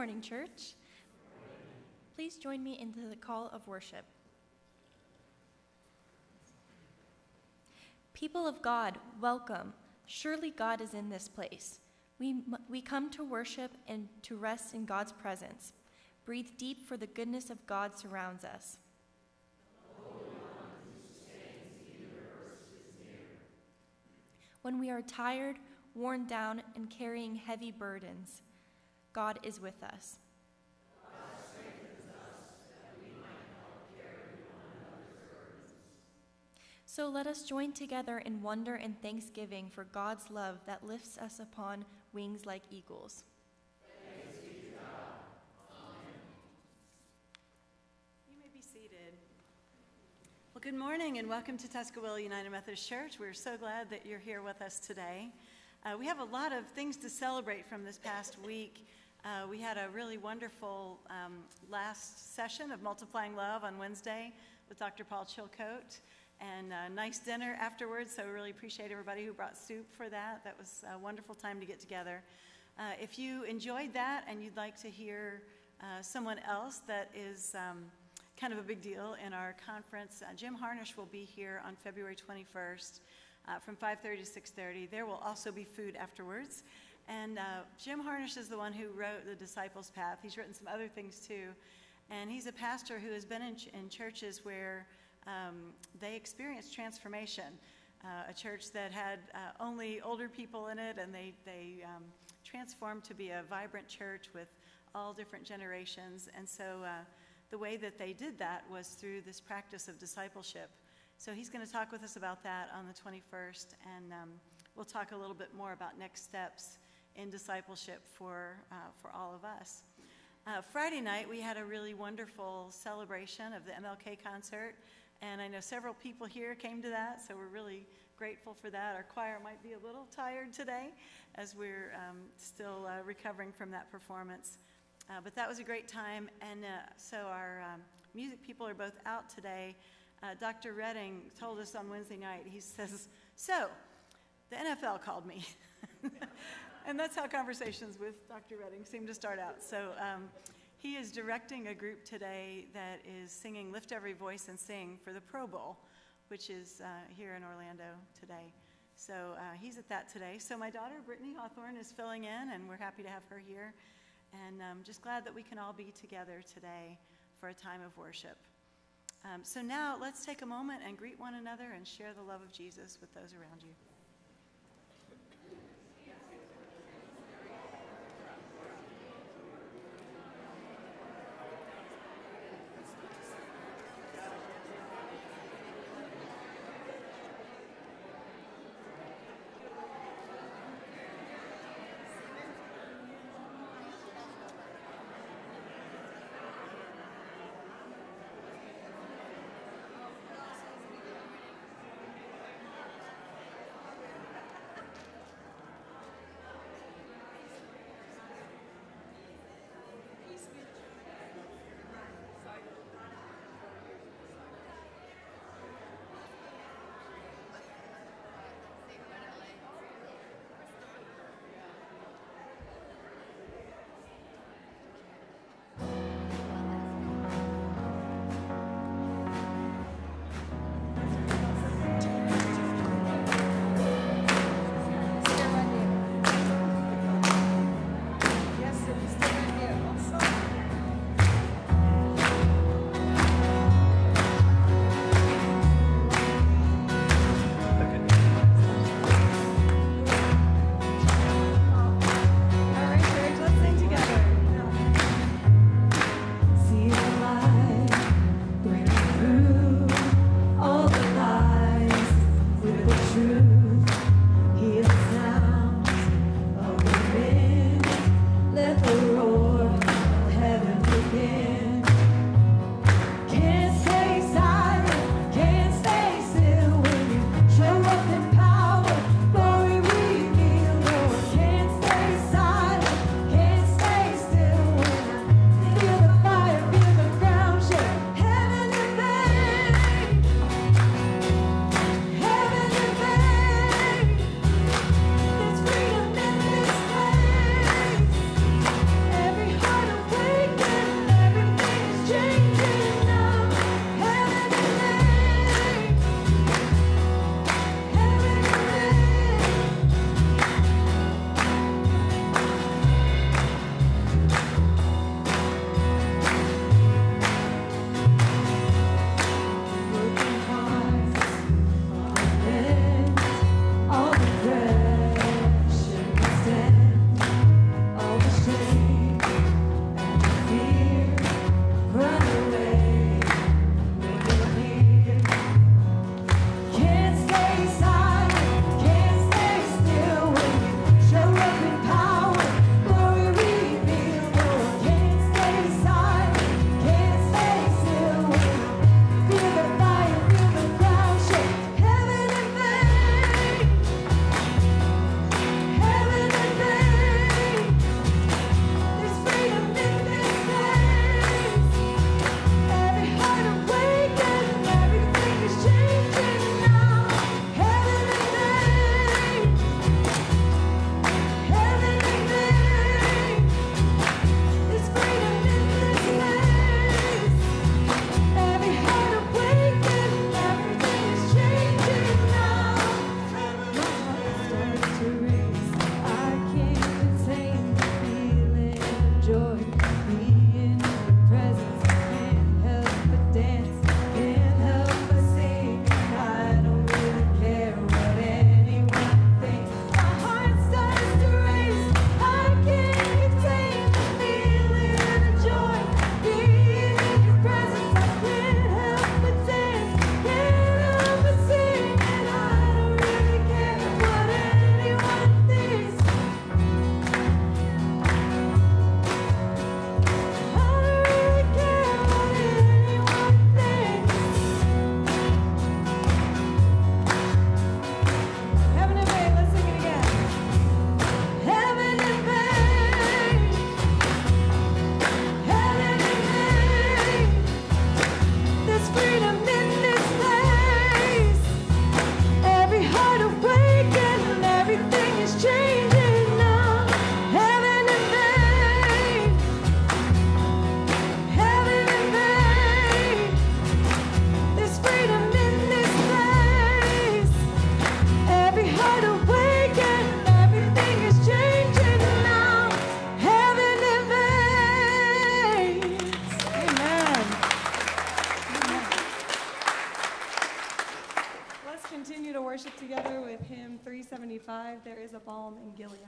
morning, church. Please join me into the call of worship. People of God, welcome. Surely God is in this place. We come to worship and to rest in God's presence. Breathe deep, for the goodness of God surrounds us. When we are tired, worn down, and carrying heavy burdens, God is with us. God strengthens us that we might help carry one another's burdens. So let us join together in wonder and thanksgiving for God's love that lifts us upon wings like eagles. Thanks be to God. Amen. You may be seated. Well, good morning and welcome to Tuscaloosa United Methodist Church. We're so glad that you're here with us today. We have a lot of things to celebrate from this past week. We had a really wonderful last session of Multiplying Love on Wednesday with Dr. Paul Chilcote, and a nice dinner afterwards, so we really appreciate everybody who brought soup for that. That was a wonderful time to get together. If you enjoyed that and you'd like to hear someone else that is kind of a big deal in our conference, Jim Harnish will be here on February 21st from 5:30 to 6:30. There will also be food afterwards. And Jim Harnish is the one who wrote The Disciples' Path. He's written some other things too. And he's a pastor who has been in churches where they experienced transformation. A church that had only older people in it, and they transformed to be a vibrant church with all different generations. And so the way that they did that was through this practice of discipleship. So he's going to talk with us about that on the 21st, and we'll talk a little bit more about next steps in discipleship for all of us. Friday night, we had a really wonderful celebration of the MLK concert, and I know several people here came to that, so we're really grateful for that. Our choir might be a little tired today as we're still recovering from that performance. But that was a great time, and so our music people are both out today. Dr. Redding told us on Wednesday night, he says, so, the NFL called me. And that's how conversations with Dr. Redding seem to start out. So he is directing a group today that is singing Lift Every Voice and Sing for the Pro Bowl, which is here in Orlando today. So he's at that today. So my daughter, Brittany Hawthorne, is filling in, and we're happy to have her here. And I'm just glad that we can all be together today for a time of worship. So now let's take a moment and greet one another and share the love of Jesus with those around you. balm in Gilead.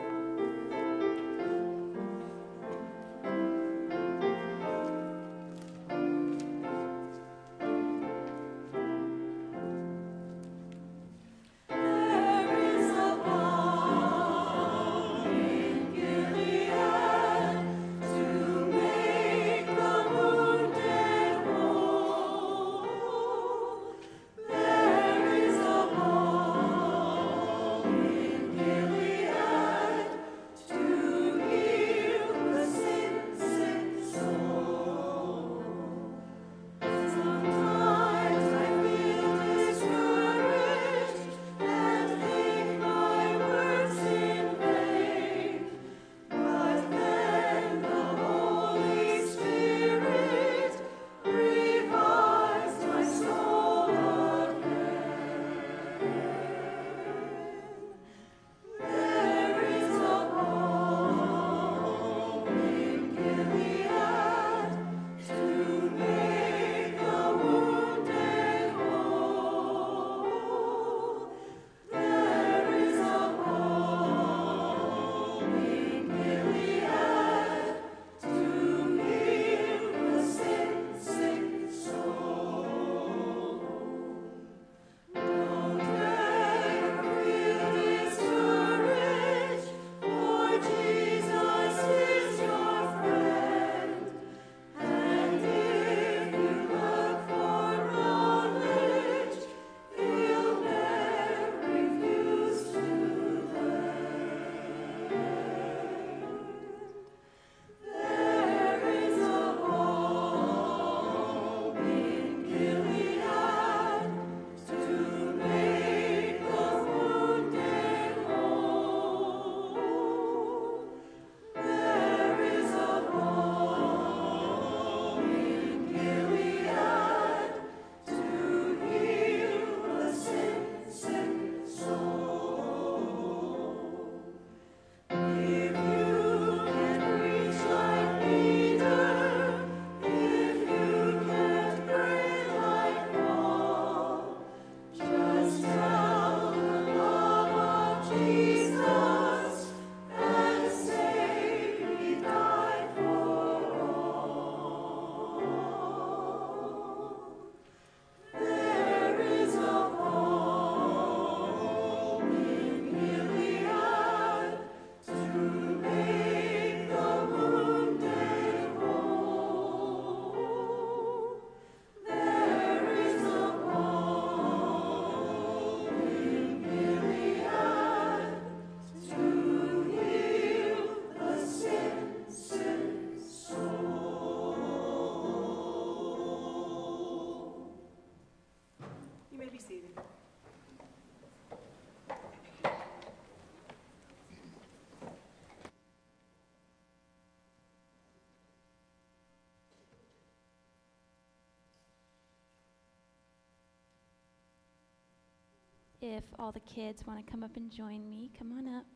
If all the kids want to come up and join me, come on up.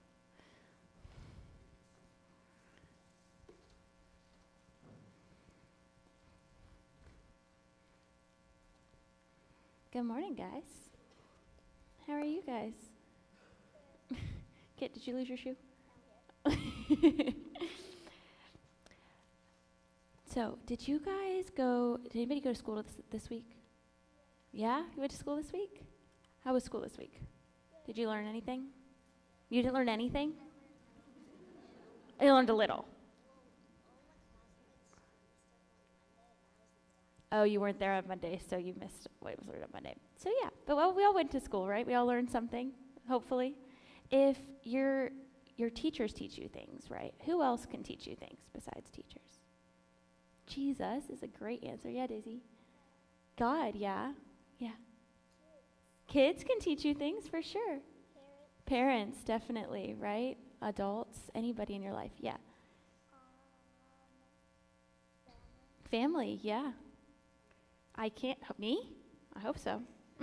Good morning, guys. How are you guys? Kit, did you lose your shoe? So, did anybody go to school this week? Yeah? You went to school this week? How was school this week? Did you learn anything? You didn't learn anything? You learned a little. Oh, you weren't there on Monday, so you missed what was learned on Monday. So yeah, but we all went to school, right? We all learned something, hopefully. If your teachers teach you things, right? Who else can teach you things besides teachers? Jesus is a great answer. Yeah, Daisy. God, yeah. Yeah. Kids can teach you things for sure. Parents, definitely, right? Adults, anybody in your life, yeah. Family, yeah. I can't, me? I hope so.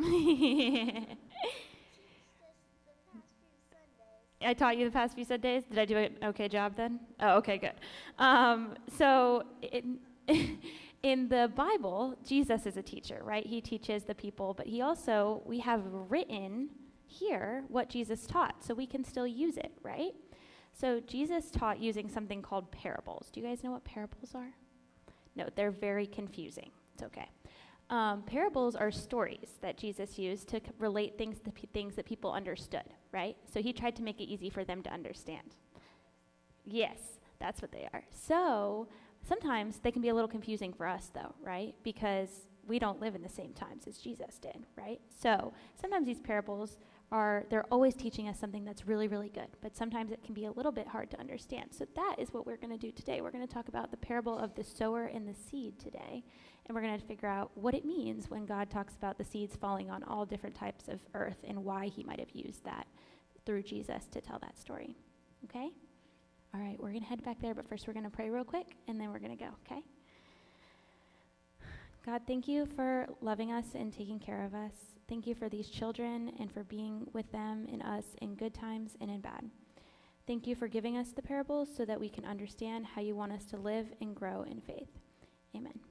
I taught you the past few Sundays. Did I do an okay job then? Oh, okay, good. So in the Bible, Jesus is a teacher, right? He teaches the people, but we have written hear what Jesus taught so we can still use it, right? So Jesus taught using something called parables. Do you guys know what parables are? No, they're very confusing. It's okay. Parables are stories that Jesus used to relate things to things that people understood, right? So he tried to make it easy for them to understand. Yes, that's what they are. So sometimes they can be a little confusing for us, though, right? Because we don't live in the same times as Jesus did, right? So sometimes these parables they're always teaching us something that's really, really good, but sometimes it can be a little bit hard to understand. So that is what we're going to do today. We're going to talk about the parable of the sower and the seed today, and we're going to figure out what it means when God talks about the seeds falling on all different types of earth and why he might have used that through Jesus to tell that story. Okay? All right, we're going to head back there, but first we're going to pray real quick, and then we're going to go, okay? God, thank you for loving us and taking care of us. Thank you for these children and for being with them and us in good times and in bad. Thank you for giving us the parables so that we can understand how you want us to live and grow in faith. Amen.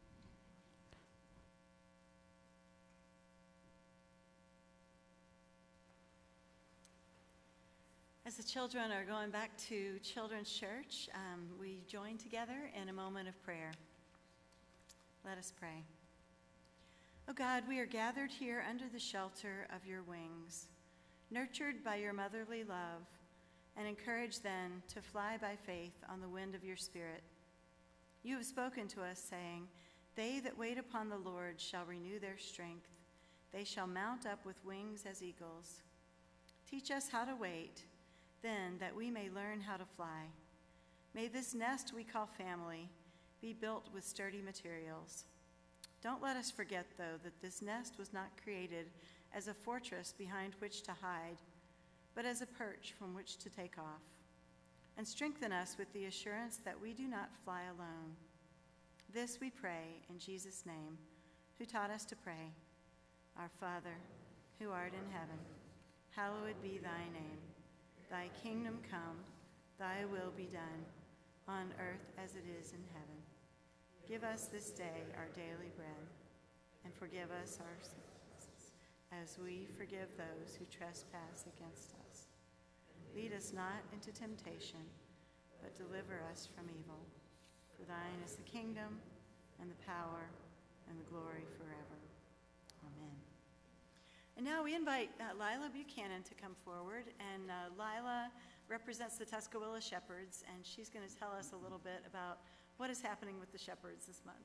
As the children are going back to Children's Church, we join together in a moment of prayer. Let us pray. Oh God, we are gathered here under the shelter of your wings, nurtured by your motherly love, and encouraged then to fly by faith on the wind of your Spirit. You have spoken to us, saying, "They that wait upon the Lord shall renew their strength. They shall mount up with wings as eagles." Teach us how to wait, then, that we may learn how to fly. May this nest we call family be built with sturdy materials. Don't let us forget, though, that this nest was not created as a fortress behind which to hide, but as a perch from which to take off. And strengthen us with the assurance that we do not fly alone. This we pray in Jesus' name, who taught us to pray. Our Father, who art in heaven, hallowed be thy name. Thy kingdom come, thy will be done, on earth as it is in heaven. Give us this day our daily bread, and forgive us our sins, as we forgive those who trespass against us. Lead us not into temptation, but deliver us from evil. For thine is the kingdom, and the power, and the glory forever. Amen. And now we invite Lila Buchanan to come forward, and Lila represents the Tuscaloosa Shepherds, and she's going to tell us a little bit about what is happening with the Shepherds this month.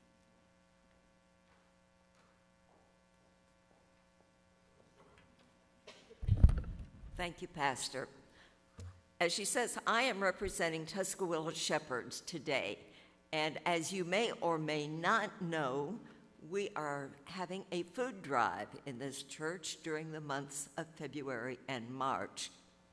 Thank you, Pastor. As she says, I am representing Tuscaloosa Shepherds today, and as you may or may not know, we are having a food drive in this church during the months of February and March.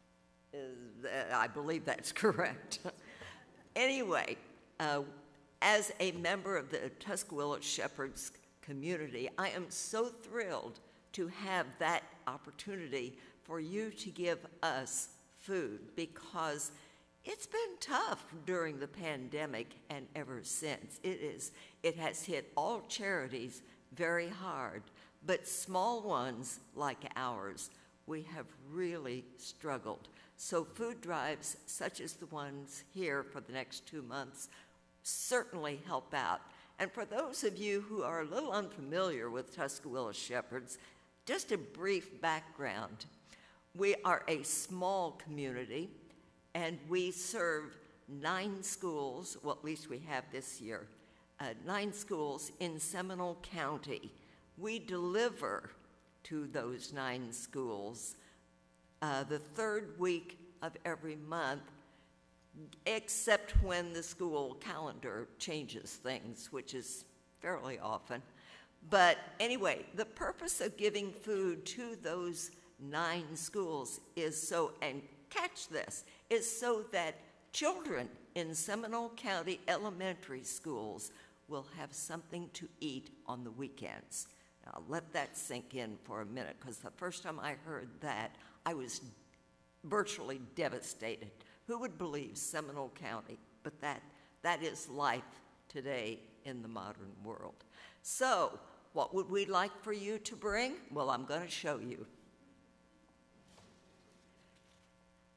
I believe that's correct. Anyway, as a member of the Tuscaloosa Shepherds community, I am so thrilled to have that opportunity for you to give us food, because it's been tough during the pandemic and ever since. It has hit all charities very hard, but small ones like ours, we have really struggled. So food drives such as the ones here for the next 2 months certainly help out. And for those of you who are a little unfamiliar with Tuscaloosa Shepherds, just a brief background. We are a small community, and we serve 9 schools, well, at least we have this year, 9 schools in Seminole County. We deliver to those 9 schools the 3rd week of every month, except when the school calendar changes things, which is fairly often. But anyway, the purpose of giving food to those 9 schools is so, and catch this, is so that children in Seminole County elementary schools will have something to eat on the weekends. Now, let that sink in for a minute, because the first time I heard that, I was virtually devastated. Who would believe Seminole County? But that is life today in the modern world. So, what would we like for you to bring? Well, I'm going to show you.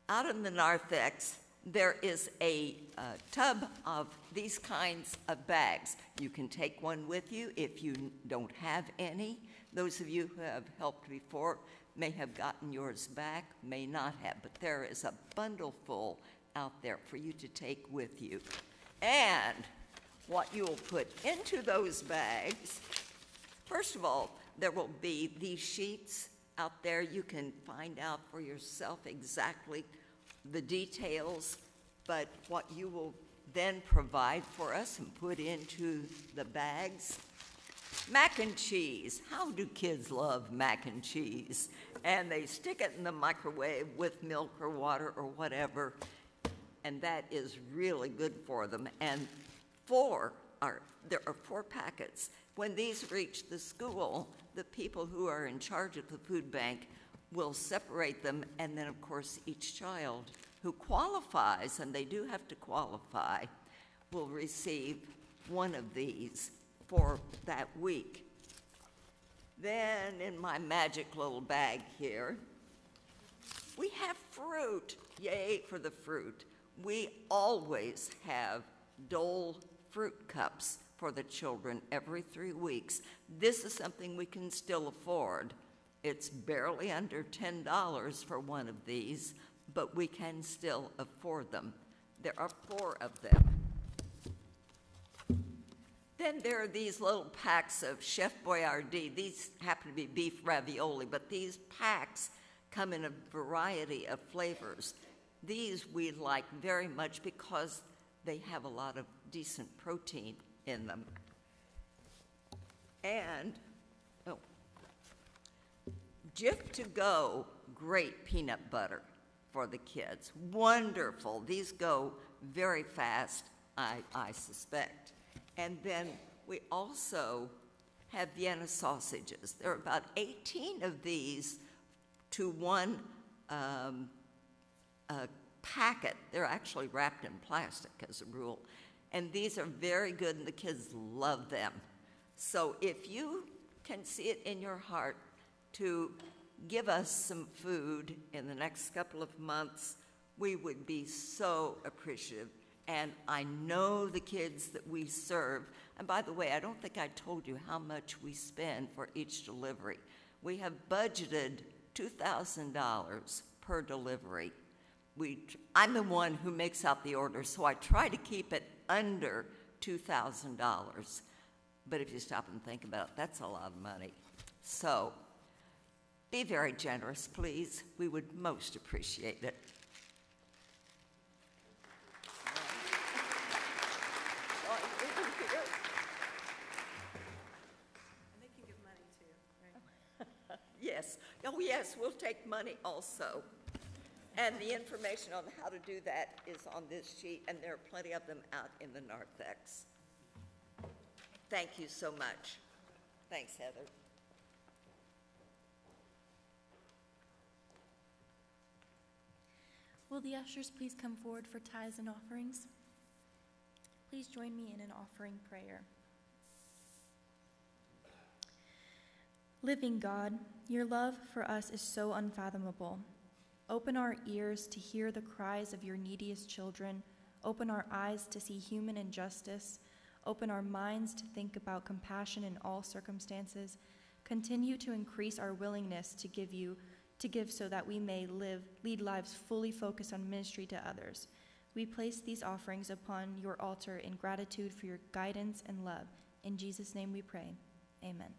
out in the narthex, there is a tub of these kinds of bags. You can take one with you if you don't have any. Those of you who have helped before may have gotten yours back, may not have, but there is a bundle full out there for you to take with you. And what you will put into those bags, first of all, there will be these sheets out there. You can find out for yourself exactly the details, but what you will then provide for us and put into the bags. Mac and cheese. How do kids love mac and cheese? And they stick it in the microwave with milk or water or whatever, and that is really good for them. And there are 4 packets. When these reach the school, the people who are in charge of the food bank will separate them, and then, of course, each child who qualifies, and they do have to qualify, will receive one of these for that week. Then in my magic little bag here, we have fruit. Yay for the fruit. We always have Dole fruit cups for the children every 3 weeks. This is something we can still afford. It's barely under $10 for one of these, but we can still afford them. There are 4 of them. Then there are these little packs of Chef Boyardee. These happen to be beef ravioli, but these packs come in a variety of flavors. These we like very much because they have a lot of decent protein in them. And, Jif to Go, great peanut butter for the kids. Wonderful. These go very fast, I suspect. And then we also have Vienna sausages. There are about 18 of these to one packet. They're actually wrapped in plastic as a rule. And these are very good, and the kids love them. So if you can see it in your heart to give us some food in the next couple of months, we would be so appreciative. And I know the kids that we serve. And by the way, I don't think I told you how much we spend for each delivery. We have budgeted $2,000 per delivery. I'm the one who makes out the order, so I try to keep it under $2,000. But if you stop and think about it, that's a lot of money. So be very generous, please. We would most appreciate it. Yes. Oh, yes, we'll take money also. And the information on how to do that is on this sheet, and there are plenty of them out in the narthex. Thank you so much. Thanks, Heather. Will the ushers please come forward for tithes and offerings? Please join me in an offering prayer. Living God, your love for us is so unfathomable. Open our ears to hear the cries of your neediest children. Open our eyes to see human injustice. Open our minds to think about compassion in all circumstances. Continue to increase our willingness to give so that we may lead lives fully focused on ministry to others. We place these offerings upon your altar in gratitude for your guidance and love. In Jesus' name we pray. Amen.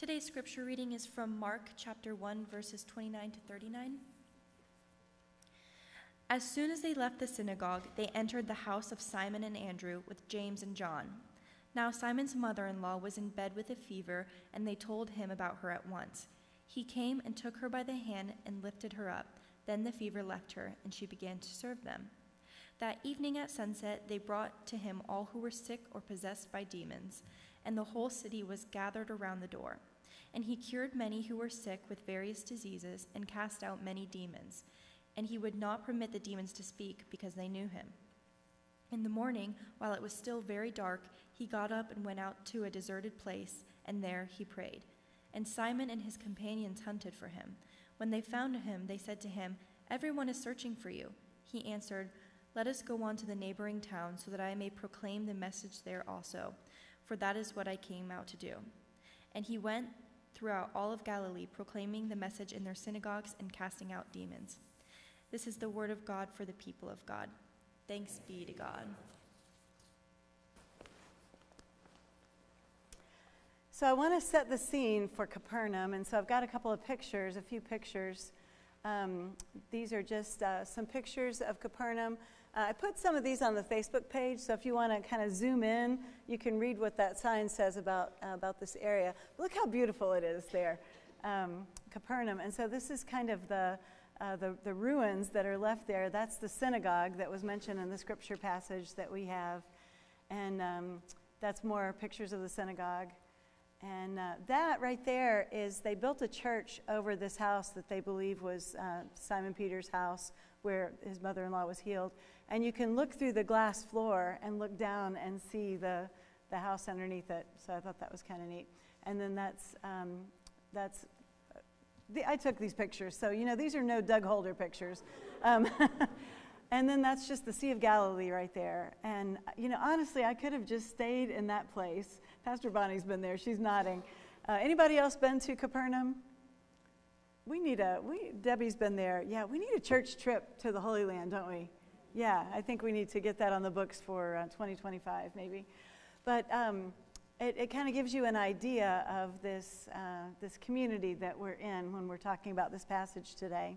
Today's scripture reading is from Mark chapter 1, verses 29 to 39. As soon as they left the synagogue, they entered the house of Simon and Andrew with James and John. Now Simon's mother-in-law was in bed with a fever, and they told him about her at once. He came and took her by the hand and lifted her up. Then the fever left her, and she began to serve them. That evening at sunset, they brought to him all who were sick or possessed by demons, and the whole city was gathered around the door. And he cured many who were sick with various diseases and cast out many demons. And he would not permit the demons to speak because they knew him. In the morning, while it was still very dark, he got up and went out to a deserted place, and there he prayed. And Simon and his companions hunted for him. When they found him, they said to him, "Everyone is searching for you." He answered, "Let us go on to the neighboring town so that I may proclaim the message there also, for that is what I came out to do." And he went throughout all of Galilee, proclaiming the message in their synagogues and casting out demons. This is the word of God for the people of God. Thanks be to God. So I want to set the scene for Capernaum, and so I've got a few pictures. These are just some pictures of Capernaum. I put some of these on the Facebook page, so if you want to kind of zoom in, you can read what that sign says about this area. But look how beautiful it is there, Capernaum. And so this is kind of the ruins that are left there. That's the synagogue that was mentioned in the scripture passage that we have. And that's more pictures of the synagogue. And that right there is, they built a church over this house that they believe was Simon Peter's house, where his mother-in-law was healed. And you can look through the glass floor and look down and see the house underneath it. So I thought that was kind of neat. And then I took these pictures, so these are no Doug Holder pictures. And then that's just the Sea of Galilee right there. And honestly, I could have just stayed in that place. Pastor Bonnie's been there; she's nodding. Anybody else been to Capernaum? Debbie's been there. Yeah, we need a church trip to the Holy Land, don't we? Yeah, I think we need to get that on the books for 2025, maybe. But it kind of gives you an idea of this community that we're in when we're talking about this passage today.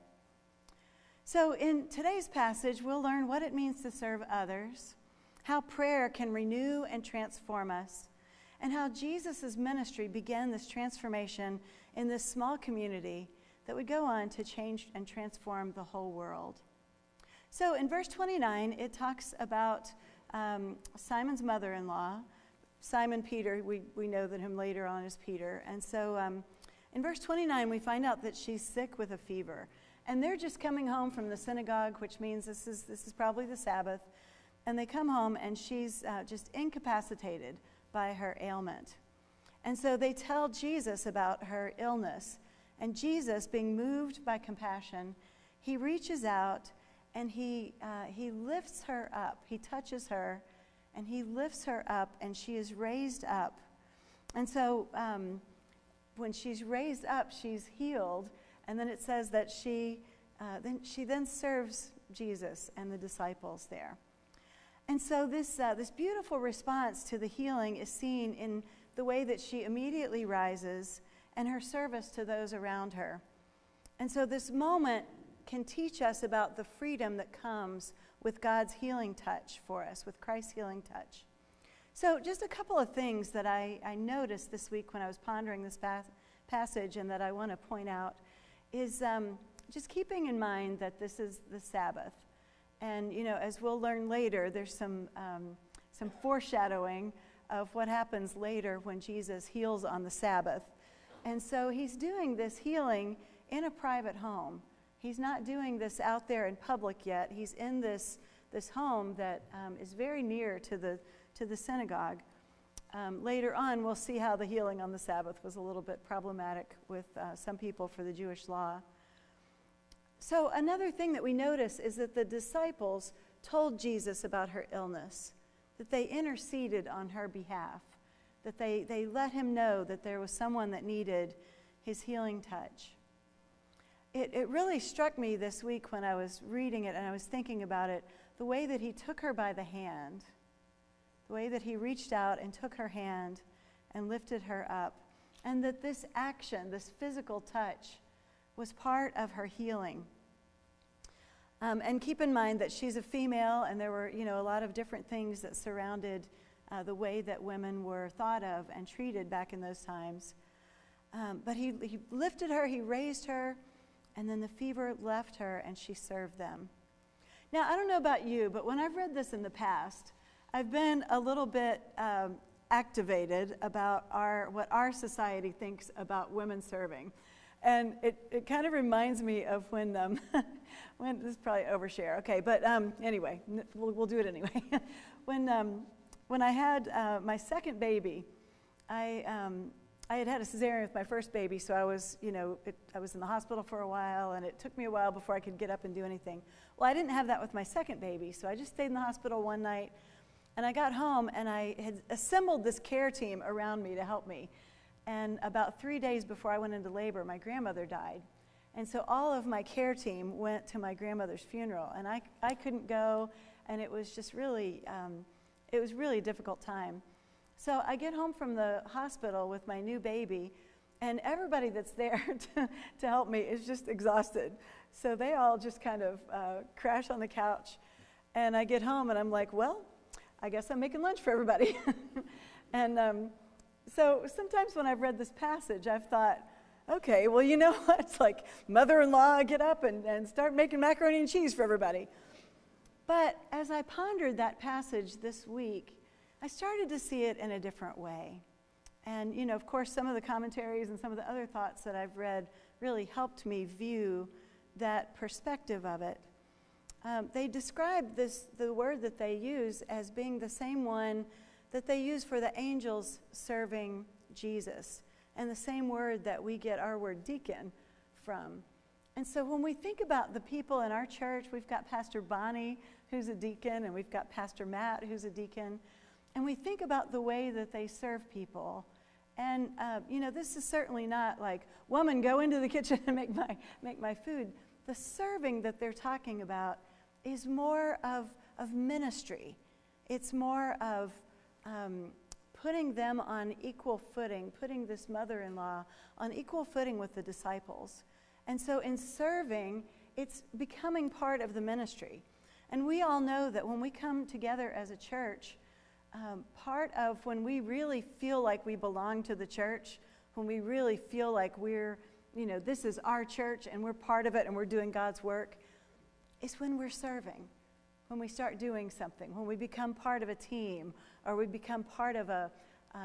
So in today's passage, we'll learn what it means to serve others, how prayer can renew and transform us, and how Jesus' ministry began this transformation in this small community that would go on to change and transform the whole world. So in verse 29, it talks about Simon's mother-in-law, Simon Peter. We know that him later on as Peter. And so in verse 29, we find out that she's sick with a fever. And they're just coming home from the synagogue, which means this is probably the Sabbath. And they come home, and she's just incapacitated by her ailment. And so they tell Jesus about her illness. And Jesus, being moved by compassion, he reaches out and he lifts her up. He touches her, and he lifts her up, and she is raised up. And so when she's raised up, she's healed. And then it says that she then serves Jesus and the disciples there. And so this beautiful response to the healing is seen in the way that she immediately rises and her service to those around her. And so this moment can teach us about the freedom that comes with God's healing touch for us, with Christ's healing touch. So just a couple of things that I noticed this week when I was pondering this passage and that I want to point out is just keeping in mind that this is the Sabbath. And, as we'll learn later, there's some foreshadowing of what happens later when Jesus heals on the Sabbath. And so he's doing this healing in a private home. He's not doing this out there in public yet. He's in this home that is very near to the synagogue. Later on, we'll see how the healing on the Sabbath was a little bit problematic with some people for the Jewish law. So another thing that we notice is that the disciples told Jesus about her illness, that they interceded on her behalf, that they let him know that there was someone that needed his healing touch. It really struck me this week when I was reading it and I was thinking about it, the way that he took her by the hand, the way that he reached out and took her hand and lifted her up. and that this action, this physical touch, was part of her healing. And keep in mind that she's a female, and there were, a lot of different things that surrounded the way that women were thought of and treated back in those times. But he lifted her, he raised her, and then the fever left her, and she served them. Now, I don't know about you, but when I've read this in the past, I've been a little bit activated about what our society thinks about women serving. And it kind of reminds me of when this is probably overshare, okay, but anyway, we'll do it anyway. When I had my second baby, I had a cesarean with my first baby, so I was in the hospital for a while, and it took me a while before I could get up and do anything. Well, I didn't have that with my second baby, so I just stayed in the hospital one night, and I got home, and I had assembled this care team around me to help me. And about 3 days before I went into labor, my grandmother died. And so all of my care team went to my grandmother's funeral, and I couldn't go, and it was just really, it was really a difficult time. So I get home from the hospital with my new baby, and everybody that's there to help me is just exhausted. So they all just kind of crash on the couch, and I get home, and I'm like, well, I guess I'm making lunch for everybody. And so sometimes when I've read this passage, I've thought, okay, well, you know what? It's like mother-in-law, get up and start making macaroni and cheese for everybody. But as I pondered that passage this week, I started to see it in a different way. And, of course, some of the commentaries and some of the other thoughts that I've read really helped me view that perspective of it. They describe the word that they use as being the same one that they use for the angels serving Jesus, and the same word that we get our word deacon from. And so when we think about the people in our church, we've got Pastor Bonnie, who's a deacon, and we've got Pastor Matt, who's a deacon, and we think about the way that they serve people. And, this is certainly not like, woman, go into the kitchen and make my food. The serving that they're talking about is more of ministry. It's more of putting them on equal footing, putting this mother-in-law on equal footing with the disciples. And so in serving, it's becoming part of the ministry. And we all know that when we come together as a church, part of when we really feel like we belong to the church, when we really feel like we're, this is our church and we're part of it and we're doing God's work, is when we're serving. When we start doing something, when we become part of a team, or we become part of a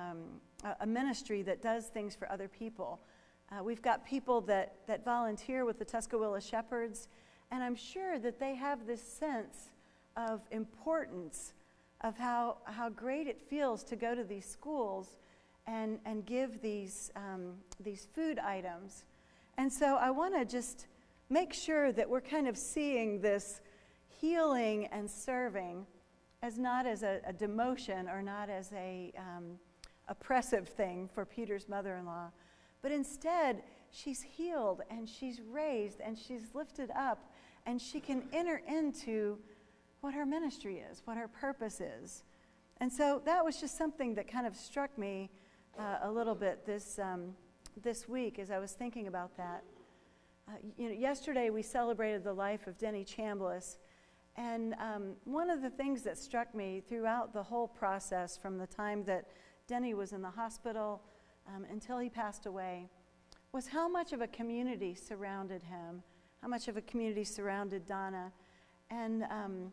ministry that does things for other people. We've got people that volunteer with the Tuscaloosa Shepherds, and I'm sure that they have this sense of importance of how great it feels to go to these schools and give these food items. And so I want to just make sure that we're kind of seeing this healing and serving as not as a demotion or not as a oppressive thing for Peter's mother-in-law, but instead she's healed and she's raised and she's lifted up, and she can enter into what her ministry is, what her purpose is. And so that was just something that kind of struck me a little bit this week as I was thinking about that. Yesterday we celebrated the life of Denny Chambliss. And one of the things that struck me throughout the whole process, from the time that Denny was in the hospital until he passed away, was how much of a community surrounded him, how much of a community surrounded Donna. And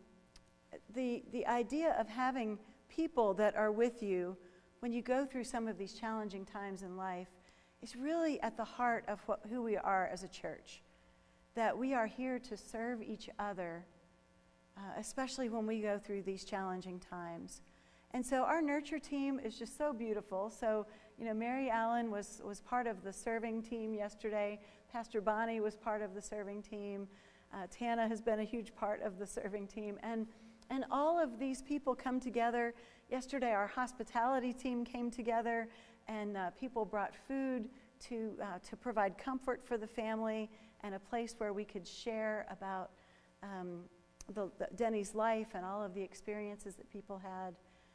the idea of having people that are with you when you go through some of these challenging times in life is really at the heart of who we are as a church, that we are here to serve each other, especially when we go through these challenging times. And so our nurture team is just so beautiful. So, Mary Allen was part of the serving team yesterday. Pastor Bonnie was part of the serving team. Tana has been a huge part of the serving team. And all of these people come together. Yesterday, our hospitality team came together, and people brought food to provide comfort for the family and a place where we could share about Denny's life and all of the experiences that people had.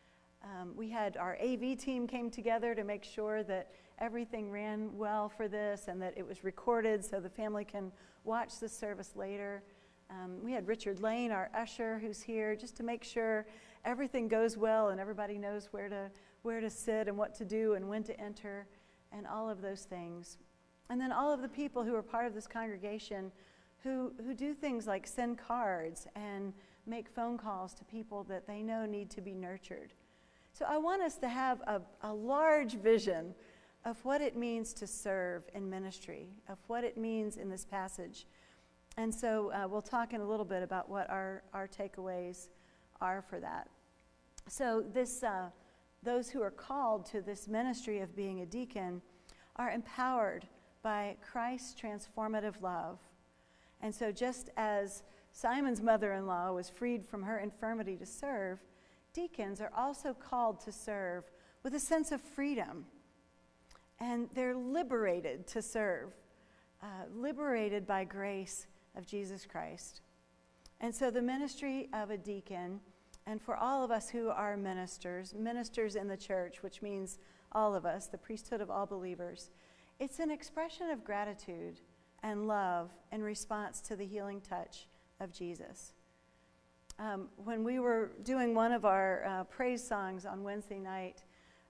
We had our AV team came together to make sure that everything ran well for this and that it was recorded so the family can watch the service later. We had Richard Lane, our usher, who's here, just to make sure everything goes well and everybody knows where to sit and what to do and when to enter and all of those things. And then all of the people who are part of this congregation who do things like send cards and make phone calls to people that they know need to be nurtured. So I want us to have a large vision of what it means to serve in ministry, of what it means in this passage. And so we'll talk in a little bit about what our takeaways are for that. So those who are called to this ministry of being a deacon are empowered by Christ's transformative love. And so just as Simon's mother-in-law was freed from her infirmity to serve, deacons are also called to serve with a sense of freedom. And they're liberated to serve, liberated by grace of Jesus Christ. And so the ministry of a deacon, and for all of us who are ministers in the church, which means all of us, the priesthood of all believers, it's an expression of gratitude and love in response to the healing touch of Jesus. When we were doing one of our praise songs on Wednesday night,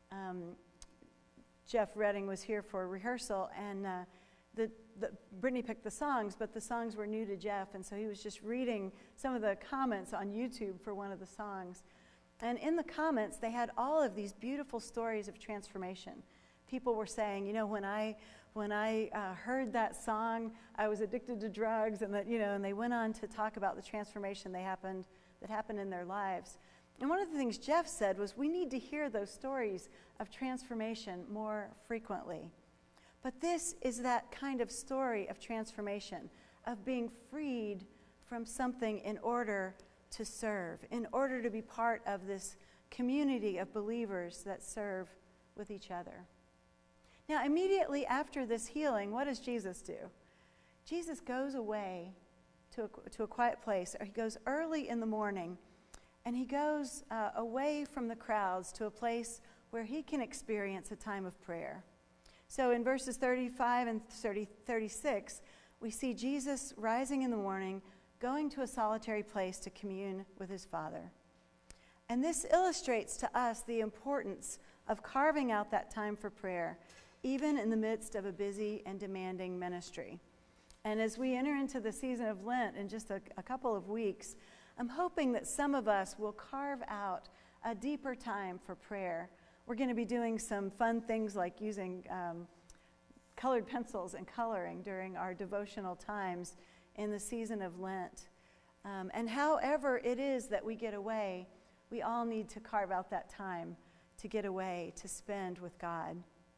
Jeff Redding was here for rehearsal, and Brittany picked the songs, but the songs were new to Jeff, and so he was just reading some of the comments on YouTube for one of the songs. And in the comments, they had all of these beautiful stories of transformation. People were saying, when I heard that song, I was addicted to drugs, and and they went on to talk about the transformation that happened in their lives. And one of the things Jeff said was, we need to hear those stories of transformation more frequently. But this is that kind of story of transformation, of being freed from something in order to serve, in order to be part of this community of believers that serve with each other. Now, immediately after this healing, what does Jesus do? Jesus goes away to a quiet place, or he goes early in the morning, and he goes away from the crowds to a place where he can experience a time of prayer. So in verses 35 and 36, we see Jesus rising in the morning, going to a solitary place to commune with his Father. And this illustrates to us the importance of carving out that time for prayer, even in the midst of a busy and demanding ministry. And as we enter into the season of Lent in just a couple of weeks, I'm hoping that some of us will carve out a deeper time for prayer. We're going to be doing some fun things like using colored pencils and coloring during our devotional times in the season of Lent. And however it is that we get away, we all need to carve out that time to get away, to spend with God.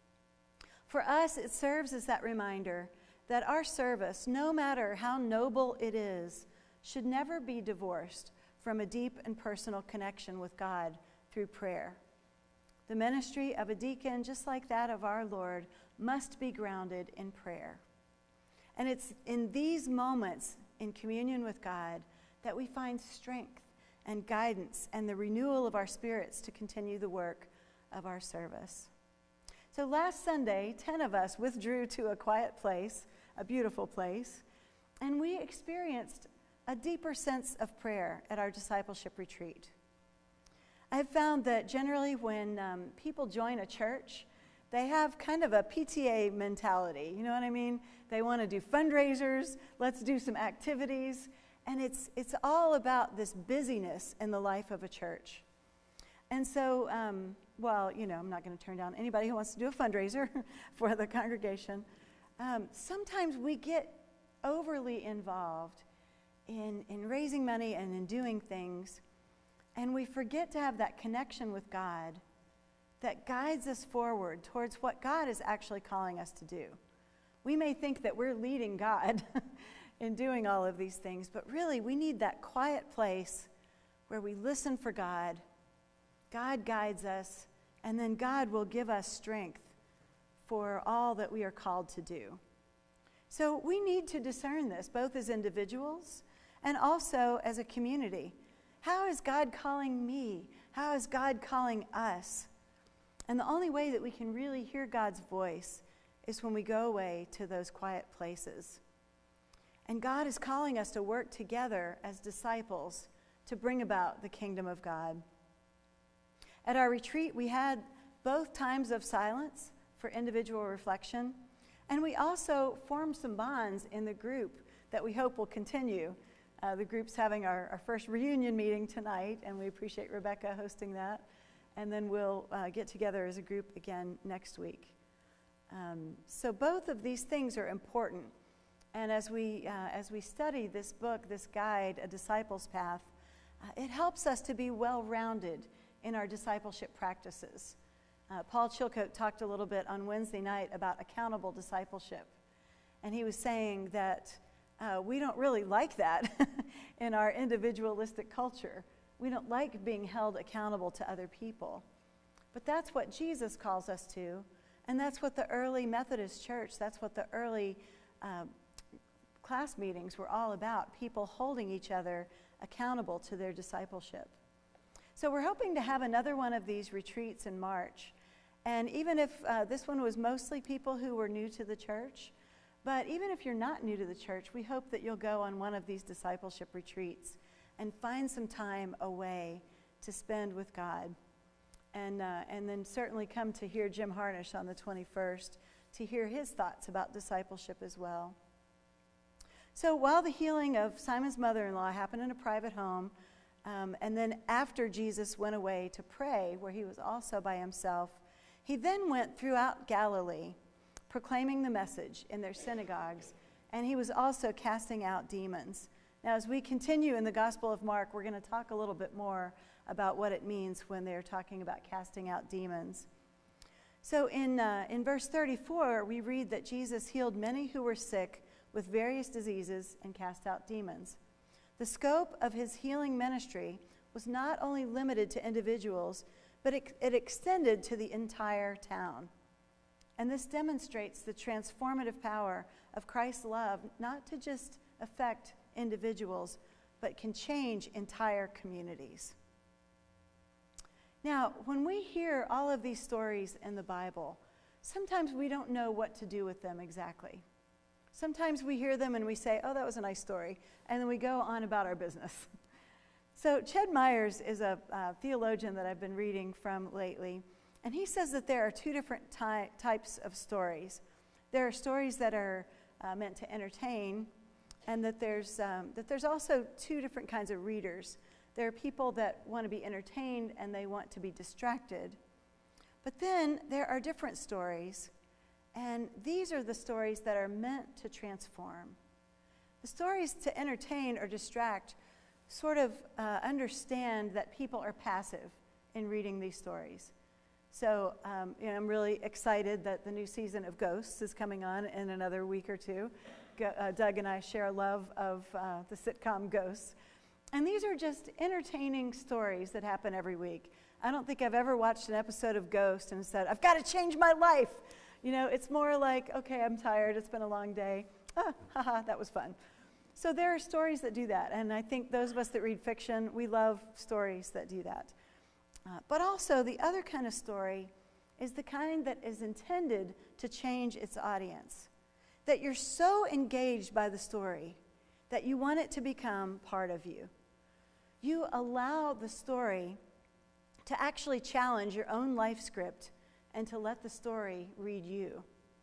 For us, it serves as that reminder that our service, no matter how noble it is, should never be divorced from a deep and personal connection with God through prayer. The ministry of a deacon, just like that of our Lord, must be grounded in prayer. And it's in these moments in communion with God that we find strength and guidance and the renewal of our spirits to continue the work of our service. So last Sunday, 10 of us withdrew to a quiet place, a beautiful place, and we experienced a deeper sense of prayer at our discipleship retreat. I've found that generally when people join a church, they have kind of a PTA mentality. You know what I mean? They want to do fundraisers, let's do some activities, and it's all about this busyness in the life of a church. And so, I'm not going to turn down anybody who wants to do a fundraiser for the congregation. Sometimes we get overly involved in raising money and in doing things, and we forget to have that connection with God that guides us forward towards what God is actually calling us to do. We may think that we're leading God in doing all of these things, but really we need that quiet place where we listen for God. God guides us, and then God will give us strength for all that we are called to do. So we need to discern this, both as individuals and also as a community. How is God calling me? How is God calling us? And the only way that we can really hear God's voice is when we go away to those quiet places. And God is calling us to work together as disciples to bring about the kingdom of God. At our retreat, we had both times of silence for individual reflection, and we also formed some bonds in the group that we hope will continue. The group's having our first reunion meeting tonight, and we appreciate Rebecca hosting that. And then we'll get together as a group again next week. So both of these things are important. And as we study this book, this guide, A Disciple's Path, it helps us to be well-rounded in our discipleship practices. Paul Chilcote talked a little bit on Wednesday night about accountable discipleship. And he was saying that we don't really like that in our individualistic culture. We don't like being held accountable to other people. But that's what Jesus calls us to, and that's what the early Methodist Church, that's what the early class meetings were all about, people holding each other accountable to their discipleship. So we're hoping to have another one of these retreats in March. And even if this one was mostly people who were new to the church, but even if you're not new to the church, we hope that you'll go on one of these discipleship retreats and find some time away to spend with God. And then certainly come to hear Jim Harnish on the 21st to hear his thoughts about discipleship as well. So while the healing of Simon's mother-in-law happened in a private home, and then after Jesus went away to pray, where he was also by himself, he then went throughout Galilee, proclaiming the message in their synagogues, and he was also casting out demons. Now, as we continue in the Gospel of Mark, we're going to talk a little bit more about what it means when they're talking about casting out demons. So in verse 34, we read that Jesus healed many who were sick with various diseases and cast out demons. The scope of his healing ministry was not only limited to individuals, but it extended to the entire town. And this demonstrates the transformative power of Christ's love, not to just affect individuals, but can change entire communities. Now, when we hear all of these stories in the Bible, sometimes we don't know what to do with them exactly. Sometimes we hear them and we say, oh, that was a nice story, and then we go on about our business. So Ched Myers is a theologian that I've been reading from lately, and he says that there are two different types of stories. There are stories that are meant to entertain, and that there's also two different kinds of readers. There are people that want to be entertained and they want to be distracted. But then there are different stories, and these are the stories that are meant to transform. The stories to entertain or distract sort of understand that people are passive in reading these stories. So I'm really excited that the new season of Ghosts is coming on in another week or two. Doug and I share a love of the sitcom Ghosts. And these are just entertaining stories that happen every week. I don't think I've ever watched an episode of Ghost and said, I've got to change my life. You know, it's more like, okay, I'm tired, it's been a long day. Haha, that was fun. So there are stories that do that, and I think those of us that read fiction, we love stories that do that. But also, the other kind of story is the kind that is intended to change its audience. That you're so engaged by the story that you want it to become part of you. You allow the story to actually challenge your own life script and to let the story read you.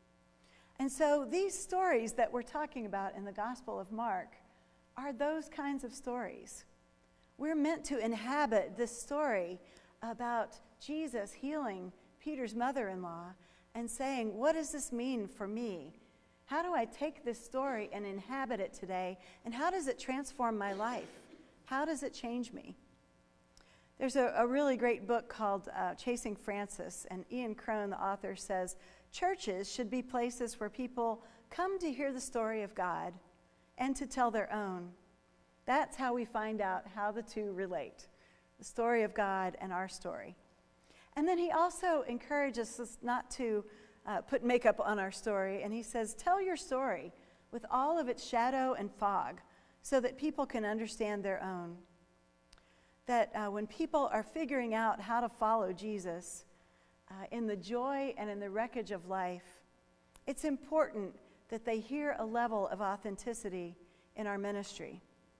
And so these stories that we're talking about in the Gospel of Mark are those kinds of stories. We're meant to inhabit this story about Jesus healing Peter's mother-in-law and saying, what does this mean for me? How do I take this story and inhabit it today? And how does it transform my life? How does it change me? There's a really great book called Chasing Francis, and Ian Crone, the author, says, churches should be places where people come to hear the story of God and to tell their own. That's how we find out how the two relate, the story of God and our story. And then he also encourages us not to put makeup on our story, and he says, tell your story with all of its shadow and fog so that people can understand their own. that when people are figuring out how to follow Jesus in the joy and in the wreckage of life, it's important that they hear a level of authenticity in our ministry.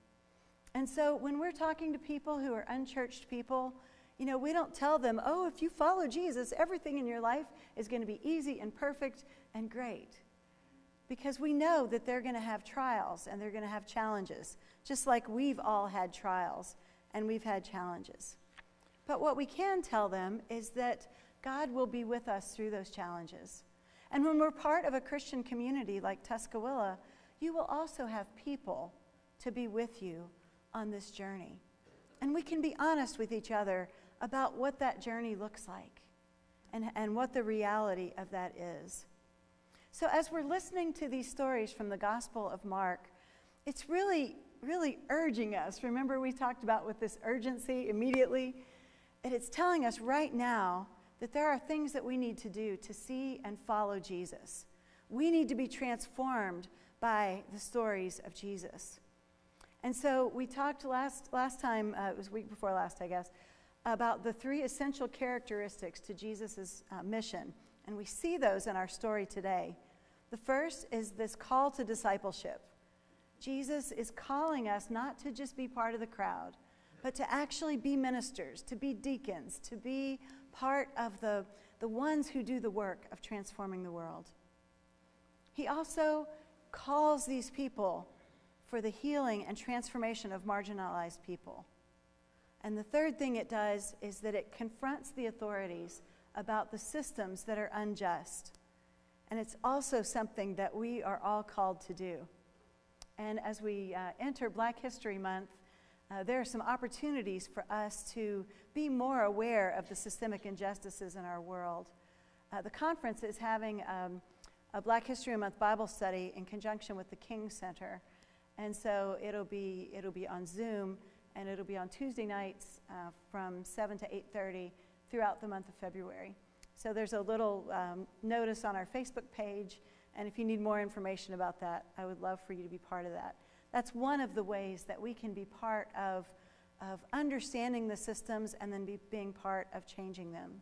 And so when we're talking to people who are unchurched people, you know, we don't tell them, oh, if you follow Jesus, everything in your life is going to be easy and perfect and great. Because we know that they're going to have trials and they're going to have challenges, just like we've all had trials and we've had challenges. But what we can tell them is that God will be with us through those challenges. And when we're part of a Christian community like Tuscaloosa, you will also have people to be with you on this journey. And we can be honest with each other about what that journey looks like and what the reality of that is. So as we're listening to these stories from the Gospel of Mark, it's really, really urging us. Remember we talked about with this urgency immediately? And it's telling us right now that there are things that we need to do to see and follow Jesus. We need to be transformed by the stories of Jesus. And so we talked last time, it was week before last, I guess, about the 3 essential characteristics to Jesus' mission. And we see those in our story today. The first is this call to discipleship. Jesus is calling us not to just be part of the crowd, but to actually be ministers, to be deacons, to be part of the ones who do the work of transforming the world. He also calls these people for the healing and transformation of marginalized people. And the third thing it does is that it confronts the authorities about the systems that are unjust. And it's also something that we are all called to do. And as we enter Black History Month, there are some opportunities for us to be more aware of the systemic injustices in our world. The conference is having a Black History Month Bible study in conjunction with the King Center. And so it'll be on Zoom, and it'll be on Tuesday nights from 7 to 8:30 throughout the month of February. So there's a little notice on our Facebook page, and if you need more information about that, I would love for you to be part of that. That's one of the ways that we can be part of understanding the systems and then being part of changing them.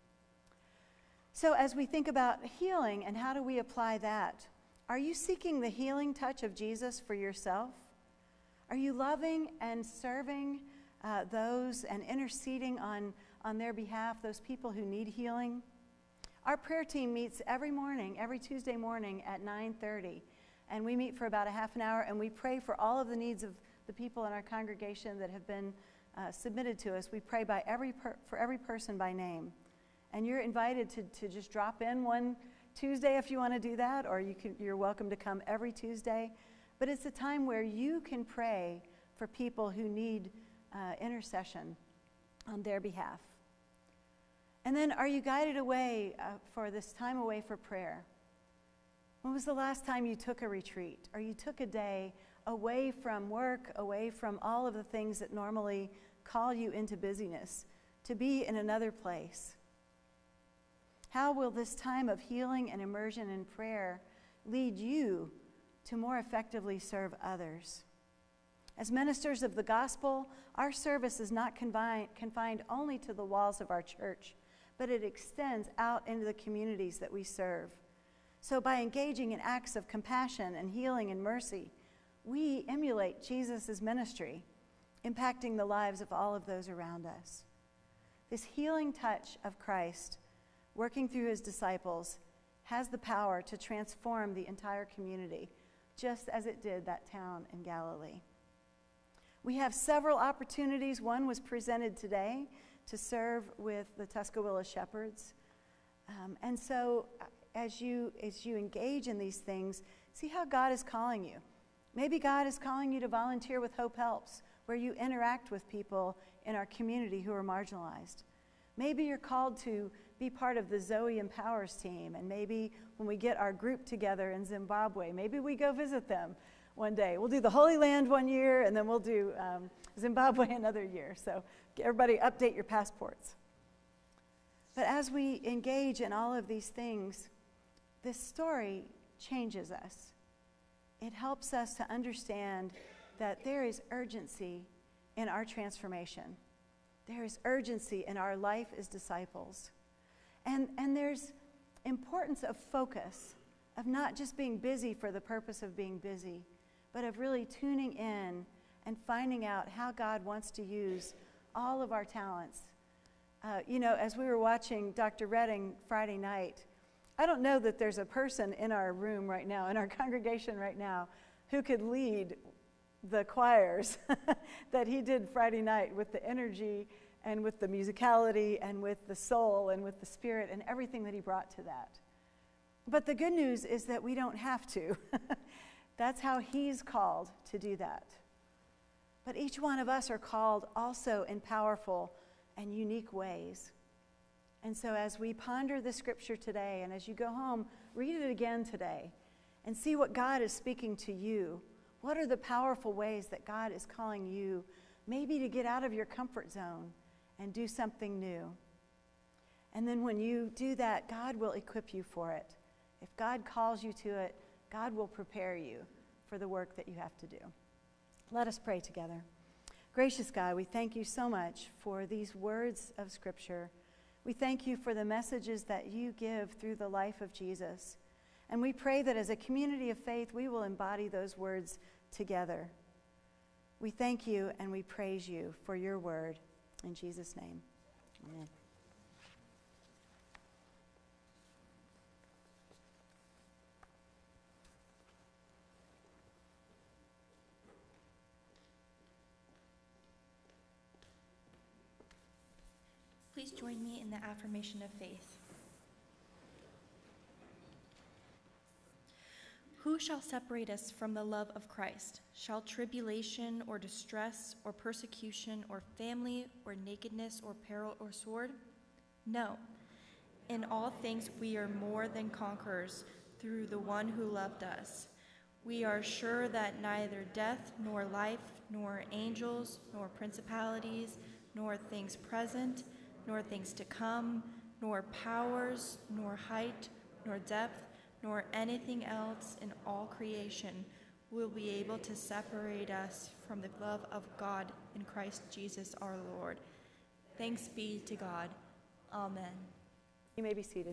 So as we think about healing and how do we apply that, are you seeking the healing touch of Jesus for yourself? Are you loving and serving those and interceding on their behalf, those people who need healing? Our prayer team meets every morning, every Tuesday morning at 9:30. And we meet for about a half an hour, and we pray for all of the needs of the people in our congregation that have been submitted to us. We pray for every person by name. And you're invited to just drop in one Tuesday if you want to do that, or you're welcome to come every Tuesday. But it's a time where you can pray for people who need intercession on their behalf. And then are you guided away for this time away for prayer? When was the last time you took a retreat, or you took a day away from work, away from all of the things that normally call you into busyness, to be in another place? How will this time of healing and immersion in prayer lead you to more effectively serve others? As ministers of the gospel, our service is not confined only to the walls of our church, but it extends out into the communities that we serve. So by engaging in acts of compassion and healing and mercy, we emulate Jesus' ministry, impacting the lives of all of those around us. This healing touch of Christ, working through his disciples, has the power to transform the entire community, just as it did that town in Galilee. We have several opportunities. One was presented today to serve with the Tuscaloosa Shepherds. And so as you engage in these things, see how God is calling you. Maybe God is calling you to volunteer with Hope Helps, where you interact with people in our community who are marginalized. Maybe you're called to be part of the Zoe Empowers team, and maybe when we get our group together in Zimbabwe, maybe we go visit them one day. We'll do the Holy Land one year, and then we'll do Zimbabwe another year. So everybody update your passports. But as we engage in all of these things, this story changes us. It helps us to understand that there is urgency in our transformation. There is urgency in our life as disciples. And there's importance of focus, of not just being busy for the purpose of being busy, but of really tuning in and finding out how God wants to use all of our talents. As we were watching Dr. Redding Friday night, I don't know that there's a person in our room right now, in our congregation right now, who could lead the choirs that he did Friday night with the energy and with the musicality and with the soul and with the spirit and everything that he brought to that. But the good news is that we don't have to. That's how he's called to do that. But each one of us are called also in powerful and unique ways. And so as we ponder the scripture today, and as you go home, read it again today and see what God is speaking to you. What are the powerful ways that God is calling you maybe to get out of your comfort zone and do something new? And then when you do that, God will equip you for it. If God calls you to it, God will prepare you for the work that you have to do. Let us pray together. Gracious God, we thank you so much for these words of Scripture. We thank you for the messages that you give through the life of Jesus. And we pray that as a community of faith, we will embody those words together. We thank you and we praise you for your word. In Jesus' name, amen. Please join me in the affirmation of faith. Who shall separate us from the love of Christ? Shall tribulation or distress or persecution or family or nakedness or peril or sword? No. In all things we are more than conquerors through the one who loved us. We are sure that neither death nor life, nor angels, nor principalities, nor things present, nor things to come, nor powers, nor height, nor depth, nor anything else in all creation will be able to separate us from the love of God in Christ Jesus our Lord. Thanks be to God. Amen. You may be seated.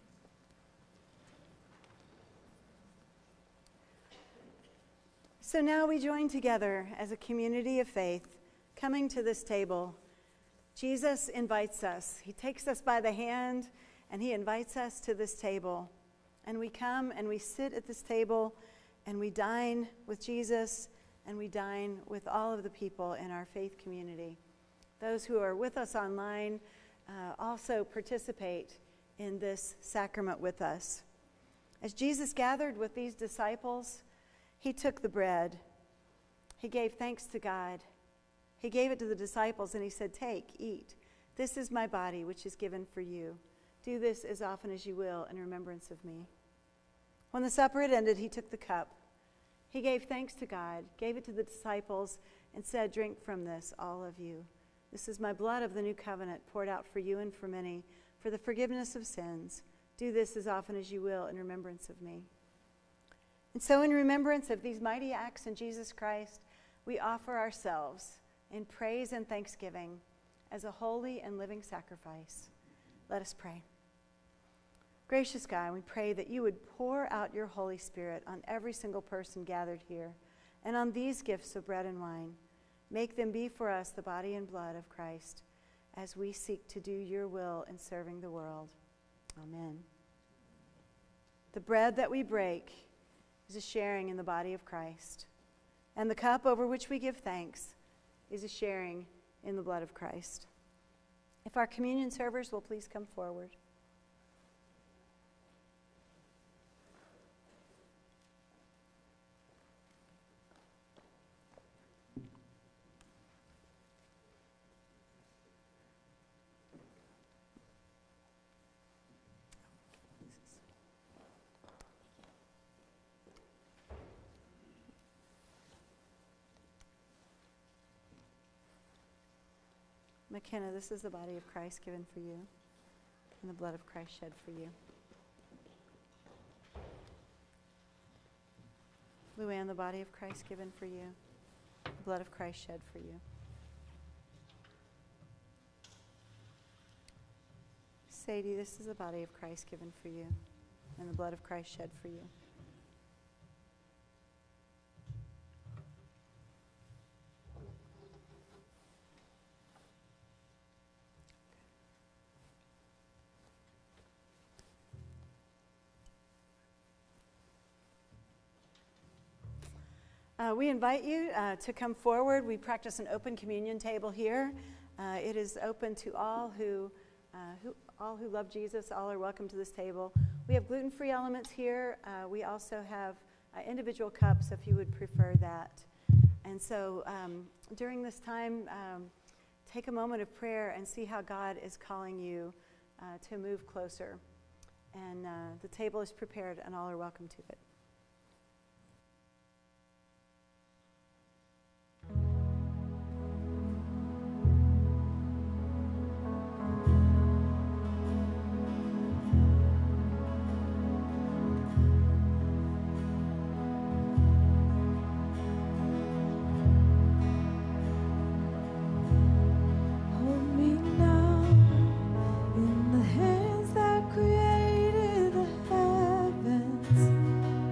So now we join together as a community of faith, coming to this table. Jesus invites us. He takes us by the hand and he invites us to this table. And we come and we sit at this table and we dine with Jesus and we dine with all of the people in our faith community. Those who are with us online also participate in this sacrament with us. As Jesus gathered with these disciples, he took the bread. He gave thanks to God. He gave it to the disciples and he said, "Take, eat. This is my body, which is given for you. Do this as often as you will in remembrance of me." When the supper had ended, he took the cup. He gave thanks to God, gave it to the disciples, and said, "Drink from this, all of you. This is my blood of the new covenant, poured out for you and for many, for the forgiveness of sins. Do this as often as you will in remembrance of me." And so in remembrance of these mighty acts in Jesus Christ, we offer ourselves in praise and thanksgiving as a holy and living sacrifice. Let us pray. Gracious God, we pray that you would pour out your Holy Spirit on every single person gathered here and on these gifts of bread and wine. Make them be for us the body and blood of Christ as we seek to do your will in serving the world. Amen. The bread that we break is a sharing in the body of Christ, and the cup over which we give thanks is a sharing in the blood of Christ. If our communion servers will please come forward. McKenna, this is the body of Christ given for you and the blood of Christ shed for you. Luann, the body of Christ given for you, the blood of Christ shed for you. Sadie, this is the body of Christ given for you and the blood of Christ shed for you. We invite you to come forward. We practice an open communion table here. It is open to all who love Jesus. All are welcome to this table. We have gluten-free elements here. We also have individual cups if you would prefer that. And so during this time, take a moment of prayer and see how God is calling you to move closer. And the table is prepared and all are welcome to it. Created the heavens.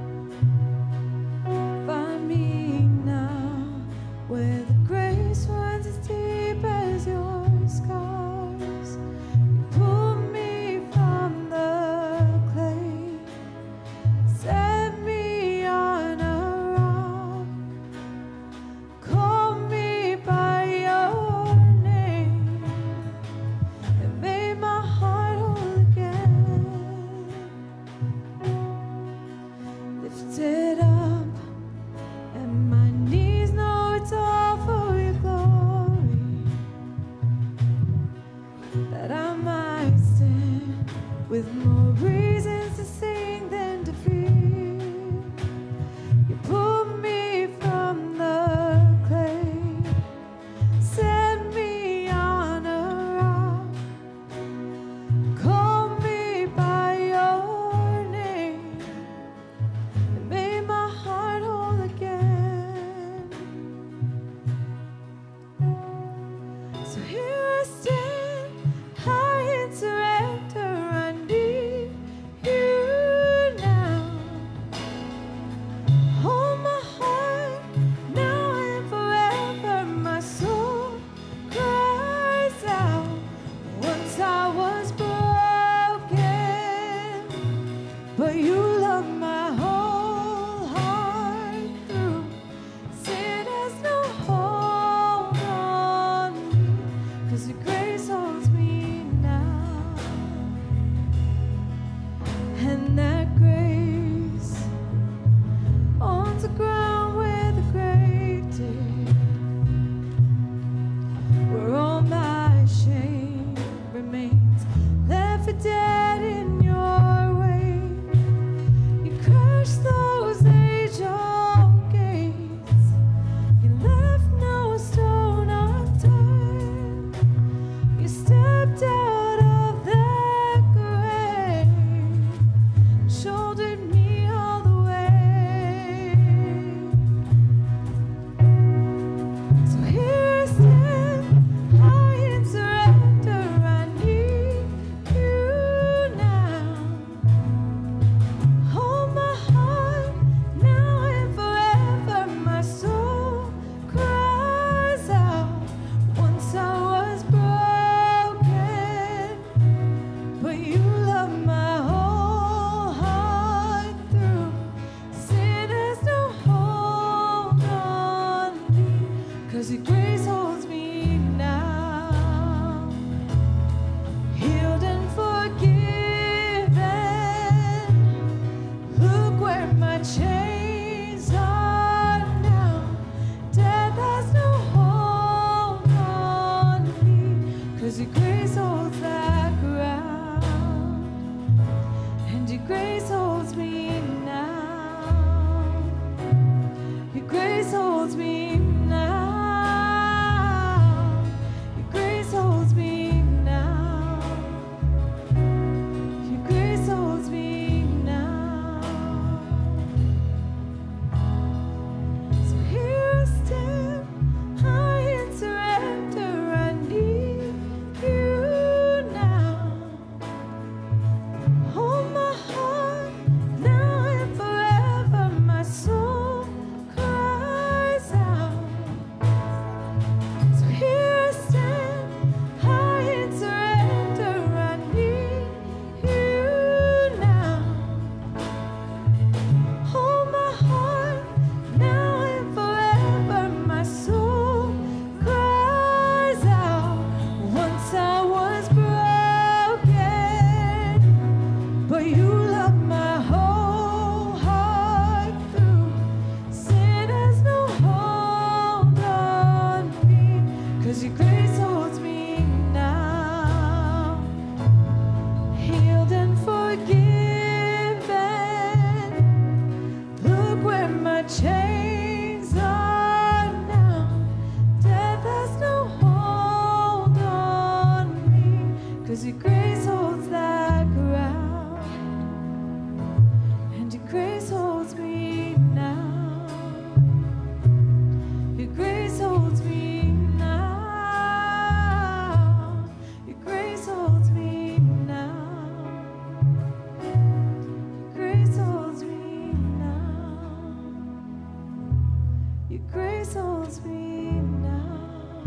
Your grace holds me now.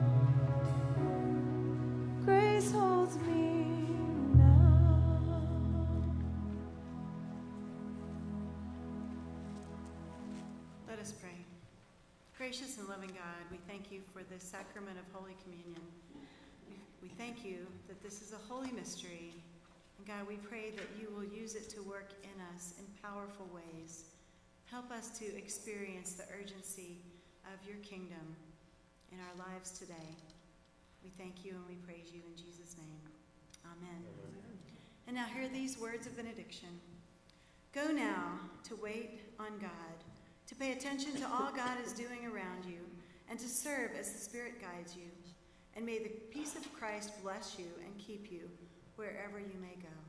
Grace holds me now. Let us pray. Gracious and loving God, we thank you for this sacrament of Holy Communion. We thank you that this is a holy mystery. And God, we pray that you will use it to work in us in powerful ways. Help us to experience the urgency of your kingdom in our lives today. We thank you and we praise you in Jesus' name. Amen. And now hear these words of benediction. Go now to wait on God, to pay attention to all God is doing around you, and to serve as the Spirit guides you. And may the peace of Christ bless you and keep you wherever you may go.